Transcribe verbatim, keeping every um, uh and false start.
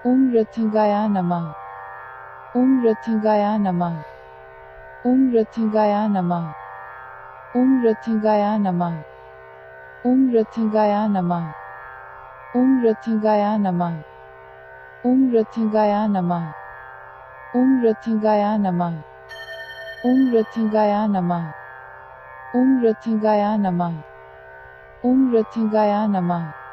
ओम रथगाया नमः। ओम रथगाया नमः। ओम रथगाया नमः। ओम रथगाया नमः। ओम रथगाया नमः। ओम रथगाया नमः। ओम रथगाया नमः। ओम रथगाया नमः। ओम रथगाया नमः। ओम रथगाया नमः। ओम रथगाया नमः।